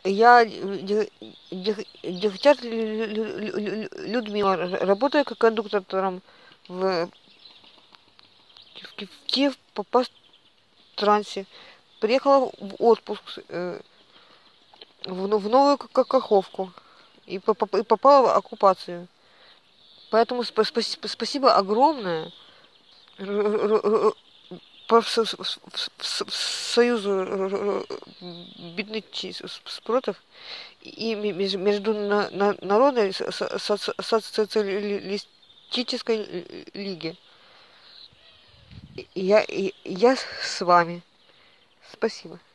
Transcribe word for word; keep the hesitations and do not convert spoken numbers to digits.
Я Де- Де- Дегтярь Лю- Лю- Лю- Лю- Людмила, р- работаю как кондуктором в в Ки- в Киев по по трансе. Приехала в отпуск э, в, но- в новую К- К- Каховку и по- по- и попала в оккупацию. Поэтому спа- спаси- спасибо огромное Р- р- р- профсо- с- с- с- Союзу р- р- бедноти с- спротов и ме- меж- международной со- со- со- социалистической лиги. И Я, и я с вами. Спасибо.